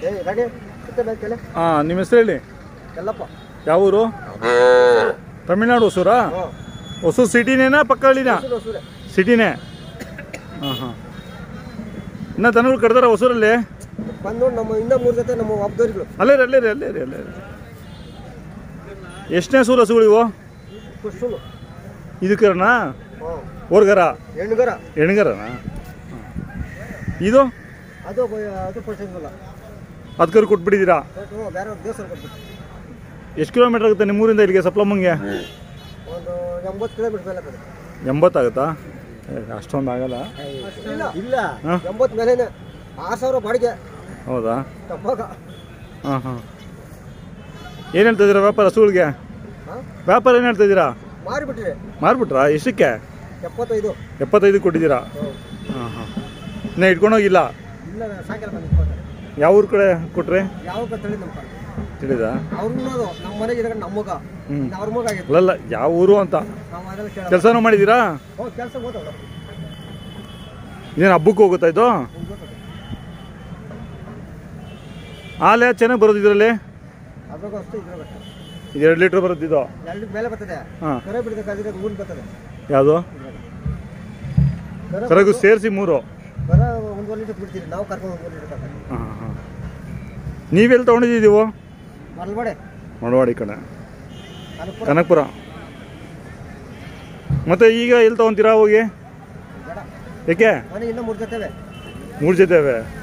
ಹಾಂ, ನಿಮ್ಮ ಹೆಸರು ಹೇಳಿ. ಯಾವ ಊರು? ತಮಿಳ್ನಾಡು ಹೊಸೂರಾ? ಹೊಸೂರು ಸಿಟಿನೇನಾ ಪಕ್ಕ ಹಳ್ಳಿನಾ? ಸಿಟಿನೇ. ಹಾಂ ಹಾಂ. ಇನ್ನು ದನಗಳು ಕಡ್ದಾರ ಹೊಸೂರಲ್ಲಿ? ಅಲ್ಲೇ ರೀ. ಎಷ್ಟನೇ ಸೂರು ಹಸುಗಳು ಇವು? ಇದಕ್ಕರನಾ? ಓರ್ಗರ? ಹೆಣ್ಗರನಾ? ಇದು ಅದು ಕರು ಕೊಟ್ಬಿಟ್ಟಿದ್ದೀರಾ? ಎಷ್ಟು ಕಿಲೋಮೀಟರ್ ಆಗುತ್ತೆ ನಿಮ್ಮೂರಿಂದ ಇಲ್ಲಿಗೆ ಸಪ್ಲಮ್ಮಂಗೆ? 80 ಆಗುತ್ತಾ? ಅಷ್ಟೊಂದು ಆಗಲ್ಲ. ಹೌದಾ? ಹಾಂ ಹಾಂ. ಏನು ಹೇಳ್ತಾ ಇದ್ದೀರಾ ವ್ಯಾಪಾರ ಹಸುಗಳಿಗೆ? ವ್ಯಾಪಾರ ಏನು ಹೇಳ್ತಾ ಇದ್ದೀರಾ? ಮಾರ್ಬಿಟ್ರಾ? ಎಷ್ಟಕ್ಕೆ? 75 ಕೊಟ್ಟಿದ್ದೀರಾ? ಹಾಂ ಹಾಂ. ಇನ್ನೂ ಇಟ್ಕೊಂಡೋಗಿಲ್ಲ? ಯಾವ ಊರ ಕಡೆ ಕೊಟ್ರೆ? ತಿಳಿದಾ? ಅಲ್ಲಲ್ಲ, ಯಾವ ಊರು ಅಂತ. ಕೆಲಸನೂ ಮಾಡಿದ್ದೀರಾ? ಇದೇನು ಹಬ್ಬಕ್ಕೆ ಹೋಗುತ್ತಾ ಇದು? ಹಾಲು ಚೆನ್ನಾಗಿ ಬರೋದು ಇದರಲ್ಲಿ? ಇದು 2 ಲೀಟ್ರ್ ಬರುತ್ತಿದ್ದು? ಹಾಂ. ಯಾವುದು? ಕರಗು ಸೇರಿಸಿ 3? ಹಾಂ ಹಾಂ. ನೀವೆಲ್ಲಿ ತೊಗೊಂಡಿದ್ದೀವು? ಮಳವಾಡಿ ಕಡೆ, ಕನಕಪುರ. ಮತ್ತೆ ಈಗ ಎಲ್ಲಿ ತೊಗೊತೀರಾ ಹೋಗಿ? ಏಕೆ? 3 ಜೊತೆ ಅವೆ.